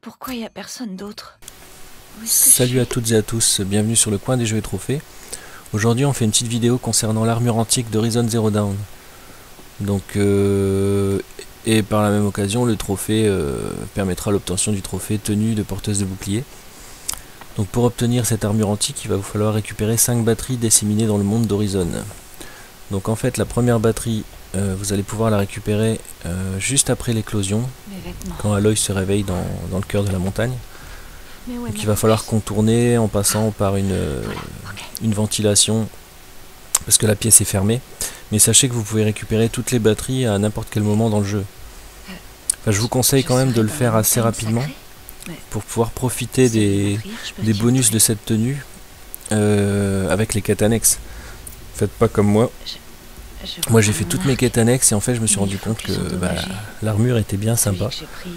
pourquoi il n'y a personne d'autre? Salut à toutes et à tous, bienvenue sur le coin des jeux et trophées. Aujourd'hui on fait une petite vidéo concernant l'armure antique d'Horizon Zero Dawn. Donc et par la même occasion le trophée permettra l'obtention du trophée tenue de porteuse de bouclier. Donc pour obtenir cette armure antique, il va vous falloir récupérer 5 batteries disséminées dans le monde d'Horizon. Donc en fait la première batterie, vous allez pouvoir la récupérer juste après l'éclosion, quand Aloy se réveille dans le cœur de la montagne. Donc il va falloir contourner en passant par une ventilation parce que la pièce est fermée. Mais sachez que vous pouvez récupérer toutes les batteries à n'importe quel moment dans le jeu. Enfin, je vous conseille quand même de le faire assez rapidement pour pouvoir profiter des bonus de cette tenue avec les quêtes annexes. Faites pas comme moi. Moi j'ai fait toutes mes quêtes annexes et en fait je me suis rendu compte que l'armure était bien sympa.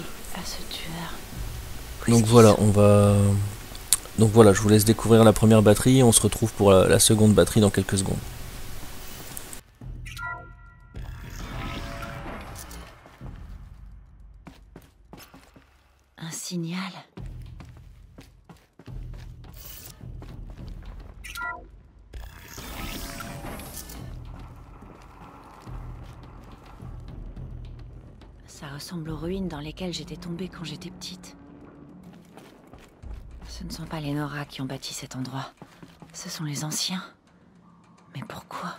Donc voilà, je vous laisse découvrir la première batterie et on se retrouve pour la seconde batterie dans quelques secondes. Un signal. Ça ressemble aux ruines dans lesquelles j'étais tombée quand j'étais petite. Ce ne sont pas les Nora qui ont bâti cet endroit. Ce sont les anciens. Mais pourquoi?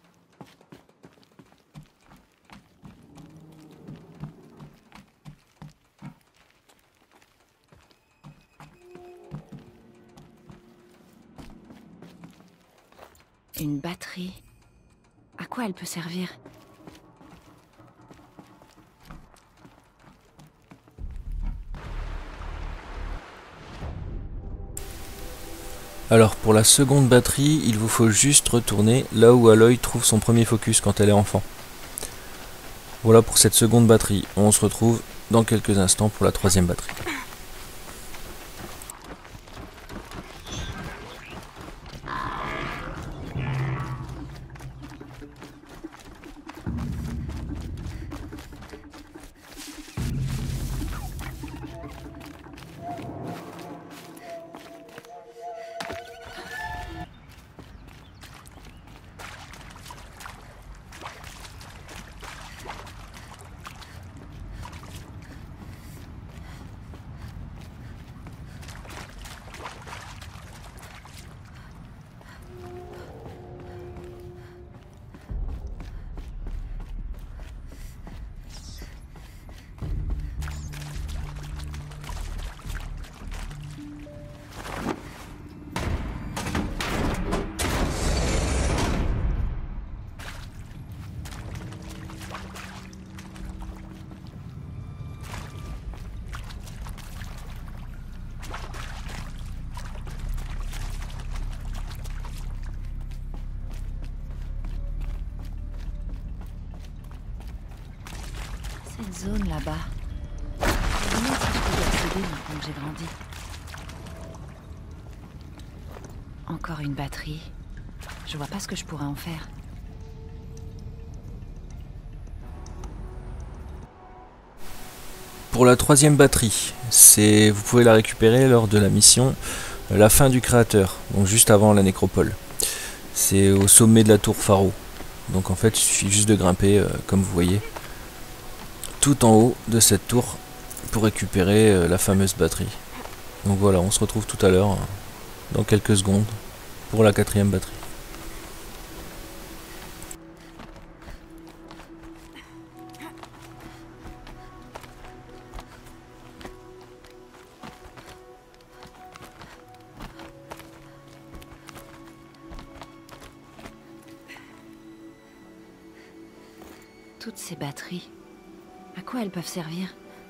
Une batterie. À quoi elle peut servir? Alors pour la seconde batterie, il vous faut juste retourner là où Aloy trouve son premier focus quand elle est enfant. Voilà pour cette seconde batterie. On se retrouve dans quelques instants pour la troisième batterie. Cette zone là-bas. Je me demande si je peux y accéder maintenant que j'ai grandi. Encore une batterie. Je vois pas ce que je pourrais en faire. Pour la troisième batterie, vous pouvez la récupérer lors de la mission La fin du créateur, donc juste avant la nécropole. C'est au sommet de la tour Pharo. Donc en fait il suffit juste de grimper comme vous voyez tout en haut de cette tour pour récupérer la fameuse batterie. Donc voilà, on se retrouve tout à l'heure dans quelques secondes pour la quatrième batterie. Toutes ces batteries. À quoi elles peuvent servir?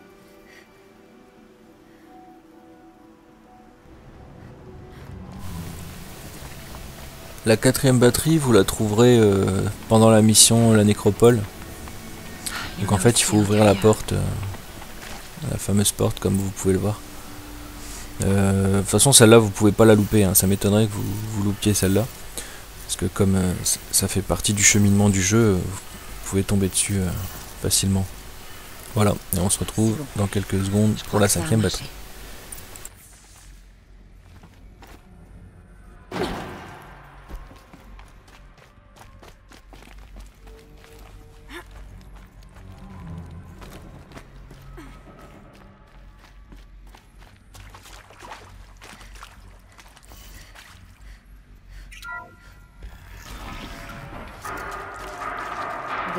La quatrième batterie, vous la trouverez pendant la mission La Nécropole. Donc en fait, il faut ouvrir la porte, la fameuse porte, comme vous pouvez le voir. De toute façon, celle-là, vous pouvez pas la louper. Hein. Ça m'étonnerait que vous loupiez celle-là. Parce que comme ça fait partie du cheminement du jeu, vous pouvez tomber dessus facilement. Voilà, et on se retrouve dans quelques secondes pour la cinquième batterie.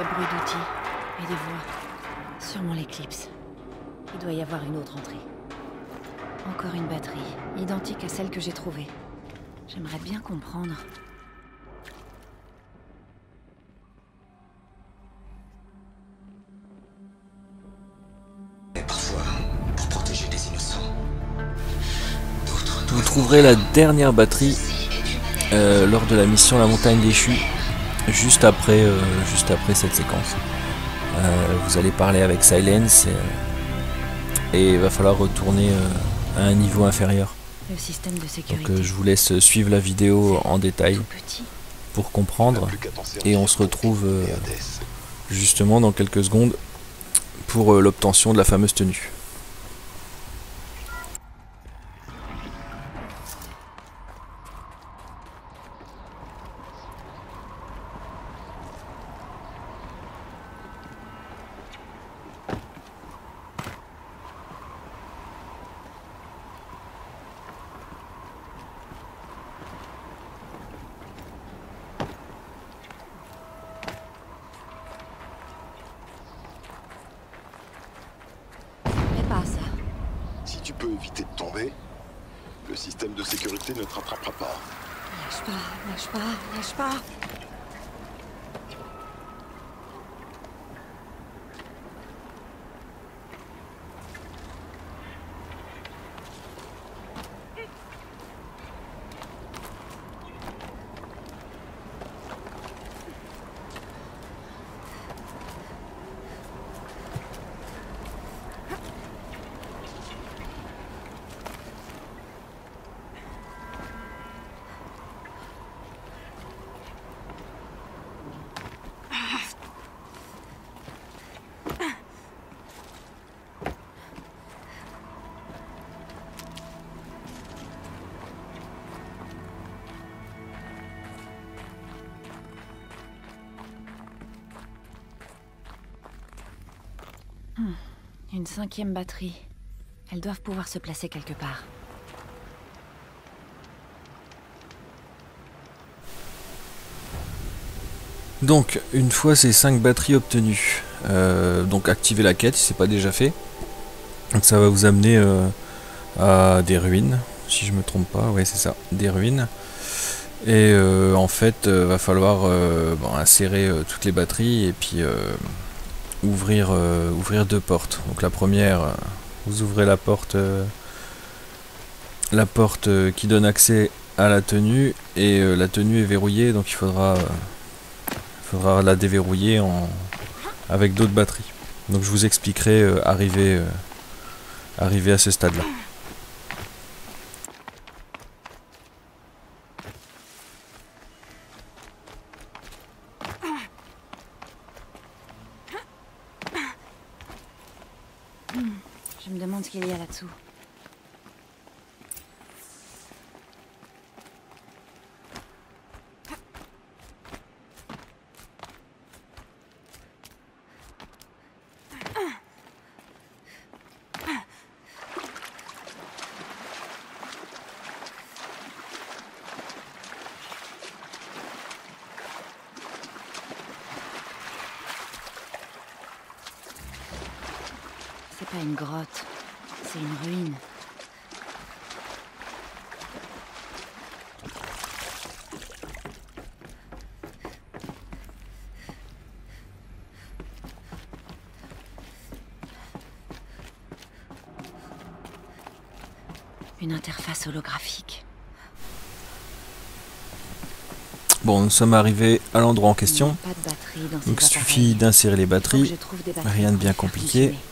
vrai bruit d'outils et des voix. Sûrement l'éclipse. Il doit y avoir une autre entrée. Encore une batterie, identique à celle que j'ai trouvée. J'aimerais bien comprendre. Et parfois, pour protéger des innocents. Vous trouverez la dernière batterie lors de la mission La Montagne Déchue, juste après cette séquence. Vous allez parler avec Silence et il va falloir retourner à un niveau inférieur. Le système de sécurité. Donc je vous laisse suivre la vidéo en détail Tout petit. pour comprendre et on se retrouve justement dans quelques secondes pour l'obtention de la fameuse tenue. Si tu peux éviter de tomber, le système de sécurité ne te rattrapera pas. Lâche pas, lâche pas, lâche pas. Une 5e batterie. Elles doivent pouvoir se placer quelque part. Donc, une fois ces 5 batteries obtenues, donc activez la quête si c'est pas déjà fait. Donc ça va vous amener à des ruines, si je me trompe pas, ouais c'est ça, des ruines. Et en fait, va falloir insérer toutes les batteries et puis ouvrir 2 portes. Donc la première, vous ouvrez la porte qui donne accès à la tenue et la tenue est verrouillée, donc il faudra la déverrouiller avec d'autres batteries. Donc je vous expliquerai arrivé à ce stade-là. Je me demande ce qu'il y a là-dessous. C'est pas une grotte, c'est une ruine. Une interface holographique. Bon, nous sommes arrivés à l'endroit en question. Pas de batterie dans ces Donc il appareils. suffit d'insérer les Faut que batteries. je trouve des batteries Rien de pour bien les faire compliqué. fonctionner.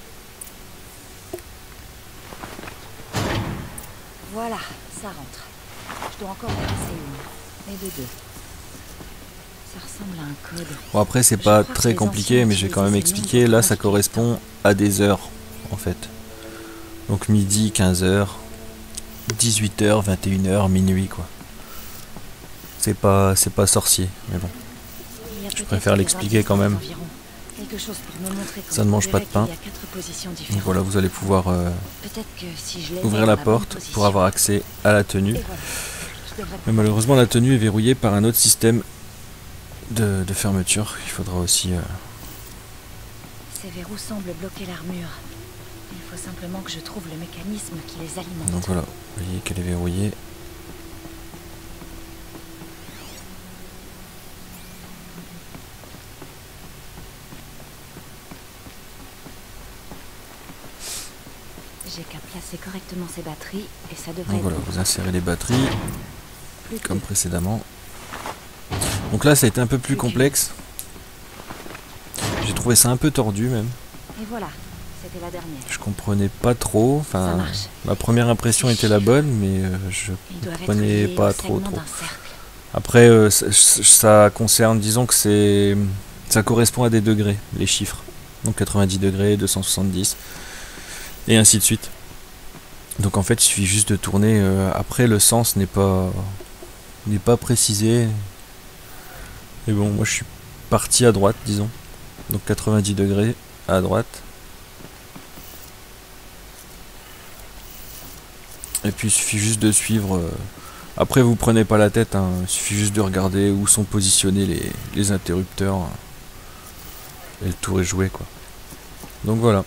Voilà, ça rentre. Je dois encore en passer une. Et de 2. Ça ressemble à un code. Bon après c'est Je pas crois que très les compliqué anciens mais je vais quand même utilisaient ces expliquer. nombres Là pour ça indiquer le correspond à des heures en fait. Donc midi, 15h, 18h, 21h, minuit quoi. C'est pas sorcier mais bon. Il y a Je peut-être préfère des l'expliquer quand même. environ. Quelque chose pour me montrer Ça ne mange pas de pain. qu'il y a 4 positions Donc différentes. voilà, vous allez pouvoir Peut-être que si je les ouvrir mets la dans bonne porte position. pour avoir accès à la tenue. Et voilà. Je devrais Mais malheureusement la tenue est verrouillée par un autre système de fermeture. Il faudra aussi... Ces verrous semblent bloquer l'armure. Il faut simplement que je trouve le mécanisme qui les alimente. Donc voilà, vous voyez qu'elle est verrouillée. J'ai qu'à placer correctement ces batteries et ça devrait Donc être voilà, bon. vous insérez les batteries Plus que- comme précédemment. Donc là ça a été un peu plus complexe. J'ai trouvé ça un peu tordu même. Et voilà, c'était la dernière. Je comprenais pas trop. Ça Enfin, marche. ma première impression était la bonne, mais je Ils doivent être comprenais liés pas au trop. segment d'un cercle. Après, ça concerne, disons que ça correspond à des degrés, les chiffres. Donc 90 degrés, 270, et ainsi de suite. Donc en fait, il suffit juste de tourner. Après, le sens n'est pas précisé. Et bon, moi je suis parti à droite, disons. Donc 90 degrés à droite. Et puis il suffit juste de suivre. Après, vous prenez pas la tête, hein. Il suffit juste de regarder où sont positionnés les interrupteurs. Et le tour est joué, quoi. Donc voilà.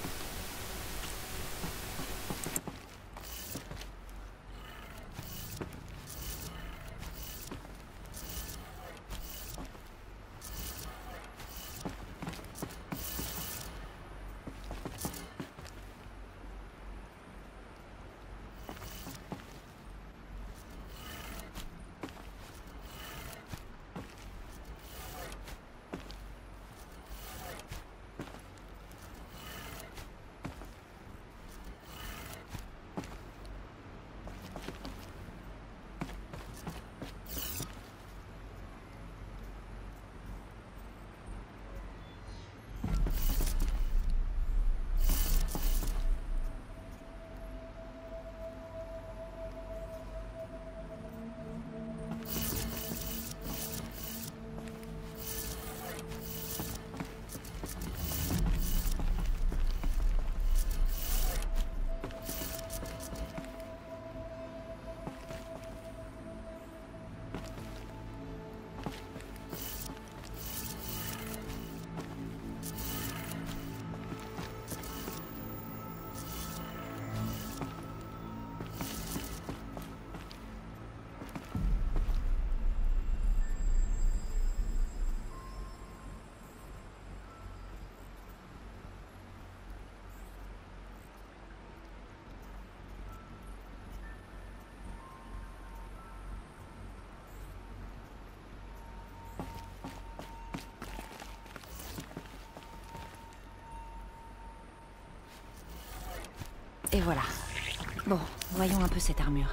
Et voilà. Bon, voyons un peu cette armure.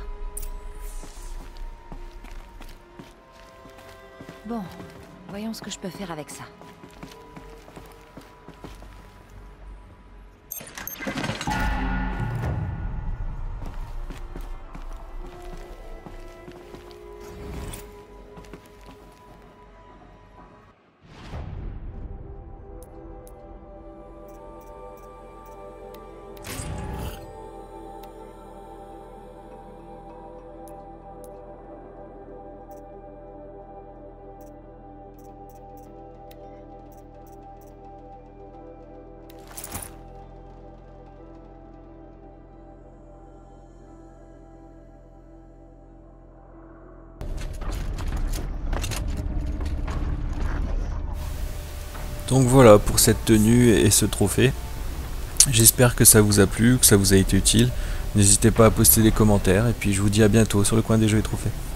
Bon, voyons ce que je peux faire avec ça. Donc voilà pour cette tenue et ce trophée. J'espère que ça vous a plu, que ça vous a été utile. N'hésitez pas à poster des commentaires et puis je vous dis à bientôt sur le coin des jeux et trophées.